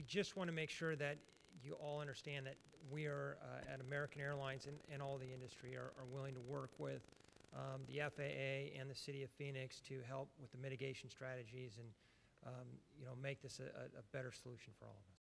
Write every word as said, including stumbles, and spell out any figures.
we just want to make sure that you all understand that we are uh, at American Airlines and, and all the industry are, are willing to work with um, the F A A and the City of Phoenix to help with the mitigation strategies and um, you know, make this a, a better solution for all of us.